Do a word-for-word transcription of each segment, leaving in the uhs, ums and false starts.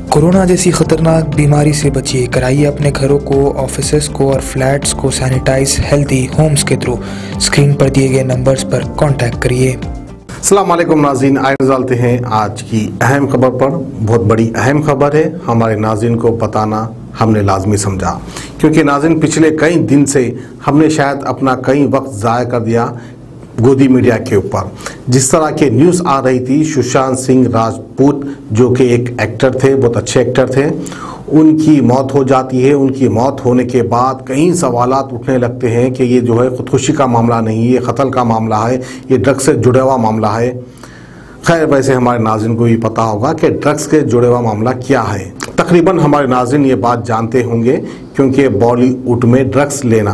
Corona जैसी खतरनाक बीमारी से बचिए। कराइए अपने घरों को, ऑफिसेस को और फ्लैट्स को सैनिटाइज हेल्दी होम्स के थ्रू। स्क्रीन पर दिए गए नंबर्स पर कांटेक्ट करिए। अस्सलाम वालेकुम नाज़रीन, आए डालते हैं आज की अहम खबर पर। बहुत बड़ी अहम खबर है, हमारे नाज़रीन को बताना हमने लाजमी समझा, क्योंकि नाज़रीन पिछले कई दिन से हमने शायद अपना कई वक्त ज़ाया कर दिया गोदी मीडिया के ऊपर। जिस तरह के न्यूज़ आ रही थी, सुशांत सिंह राजपूत जो कि एक एक्टर थे, बहुत अच्छे एक्टर थे, उनकी मौत हो जाती है। उनकी मौत होने के बाद कई सवालात उठने लगते हैं कि ये जो है खुदकुशी का मामला नहीं, ये कत्ल का मामला है, ये ड्रग्स से जुड़ा हुआ मामला है। खैर, वैसे हमारे नाज़रीन को भी पता होगा कि ड्रग्स के जुड़े हुआ मामला क्या है। तकरीबन हमारे नाज़रीन ये बात जानते होंगे, क्योंकि बॉलीवुड में ड्रग्स लेना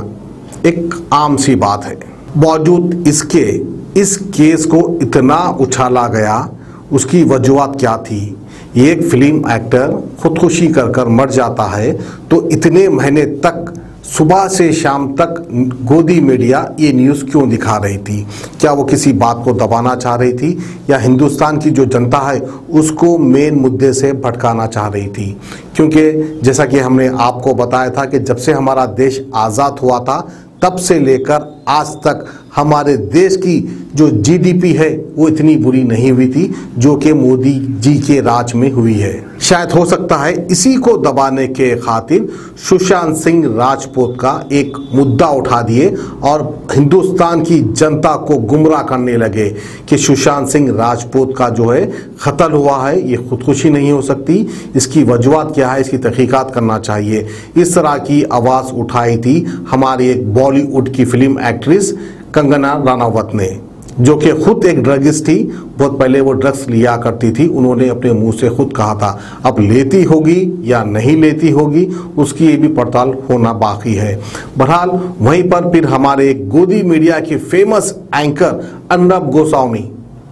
एक आम सी बात है। बावजूद इसके इस केस को इतना उछाला गया, उसकी वजूहत क्या थी? एक फिल्म एक्टर खुदकुशी कर कर मर जाता है तो इतने महीने तक सुबह से शाम तक गोदी मीडिया ये न्यूज़ क्यों दिखा रही थी? क्या वो किसी बात को दबाना चाह रही थी, या हिंदुस्तान की जो जनता है उसको मेन मुद्दे से भटकाना चाह रही थी? क्योंकि जैसा कि हमने आपको बताया था कि जब से हमारा देश आज़ाद हुआ था तब से लेकर आज तक हमारे देश की जो जीडीपी है वो इतनी बुरी नहीं हुई थी जो कि मोदी जी के राज में हुई है। शायद हो सकता है इसी को दबाने के खातिर सुशांत सिंह राजपूत का एक मुद्दा उठा दिए और हिंदुस्तान की जनता को गुमराह करने लगे कि सुशांत सिंह राजपूत का जो है कत्ल हुआ है, ये खुदकुशी नहीं हो सकती, इसकी वजूहत क्या है, इसकी तहकीकात करना चाहिए। इस तरह की आवाज़ उठाई थी हमारी एक बॉलीवुड की फिल्म एक्ट्रेस कंगना रनावत ने, जो कि खुद एक ड्रगिस्ट थी। बहुत पहले वो ड्रग्स लिया करती थी। उन्होंने अपने मुंह से खुद कहा था, अब लेती होगी या नहीं लेती होगी उसकी ये भी पड़ताल होना बाकी है। बहरहाल वहीं पर फिर हमारे गोदी मीडिया के फेमस एंकर अर्नब गोस्वामी,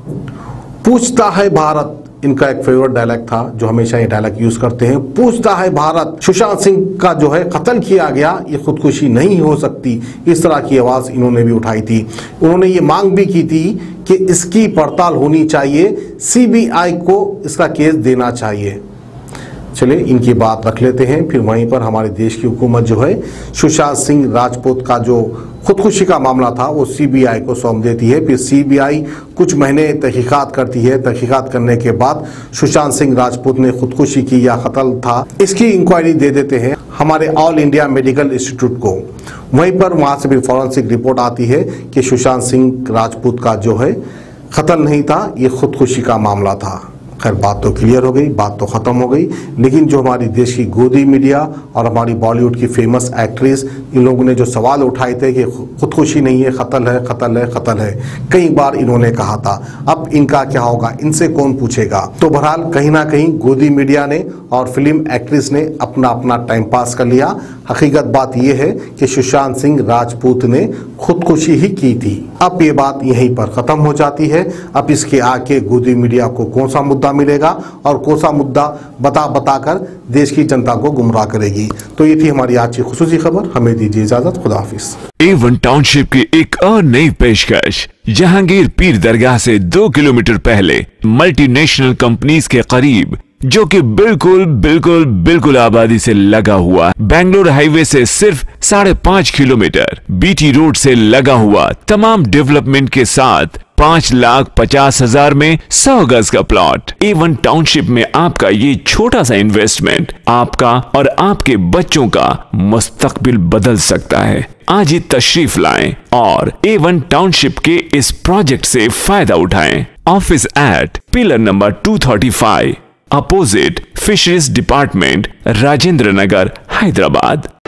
पूछता है भारत, इनका एक फेवरेट डायलॉग था जो हमेशा ये डायलॉग यूज करते हैं, पूछता है भारत, सुशांत सिंह का जो है कत्ल किया गया, ये खुदकुशी नहीं हो सकती। इस तरह की आवाज़ इन्होंने भी उठाई थी। उन्होंने ये मांग भी की थी कि इसकी पड़ताल होनी चाहिए, सीबीआई को इसका केस देना चाहिए। चलिए इनकी बात रख लेते हैं। फिर वहीं पर हमारे देश की हुकूमत जो है सुशांत सिंह राजपूत का जो खुदकुशी का मामला था वो सीबीआई को सौंप देती है। फिर सीबीआई कुछ महीने तहकीकात करती है। तहकीकात करने के बाद सुशांत सिंह राजपूत ने खुदकुशी की या कत्ल था, इसकी इंक्वायरी दे देते हैं हमारे ऑल इंडिया मेडिकल इंस्टीट्यूट को। वहीं पर वहाँ से फिर फॉरेंसिक रिपोर्ट आती है कि सुशांत सिंह राजपूत का जो है कत्ल नहीं था, ये खुदकुशी का मामला था। खैर, बात तो क्लियर हो गई, बात तो ख़त्म हो गई। लेकिन जो हमारी देश की गोदी मीडिया और हमारी बॉलीवुड की फेमस एक्ट्रेस, इन लोगों ने जो सवाल उठाए थे कि खुदकुशी नहीं है, कत्ल है, कत्ल है, कत्ल है, कई बार इन्होंने कहा था। अब इनका क्या होगा, इनसे कौन पूछेगा? तो बहरहाल कहीं ना कहीं गोदी मीडिया ने और फिल्म एक्ट्रेस ने अपना अपना टाइम पास कर लिया। हकीकत बात यह है कि सुशांत सिंह राजपूत ने खुदकुशी ही की थी। अब ये बात यहीं पर ख़त्म हो जाती है। अब इसके आगे गोदी मीडिया को कौन सा मुद्दा मिलेगा और कौन सा मुद्दा बता बता कर देश की जनता को गुमराह करेगी। तो ये थी हमारी आज की खुसूसी खबर। हमें दीजिए इजाजत, खुदा हाफिज। ए वन टाउनशिप की एक और नई पेशकश, जहांगीर पीर दरगाह से दो किलोमीटर पहले मल्टीनेशनल कंपनीज के करीब, जो कि बिल्कुल बिल्कुल बिल्कुल आबादी से लगा हुआ, बेंगलोर हाईवे से सिर्फ साढ़े पांच किलोमीटर, बीटी रोड से लगा हुआ, तमाम डेवलपमेंट के साथ पांच लाख पचास हजार में सौ गज का प्लॉट। ए वन टाउनशिप में आपका ये छोटा सा इन्वेस्टमेंट आपका और आपके बच्चों का मुस्तकबिल बदल सकता है। आज ही तशरीफ लाएं और ए वन टाउनशिप के इस प्रोजेक्ट से फायदा उठाएं। Office at pillar number two thirty five, opposite fisheries department, Rajendra Nagar, Hyderabad.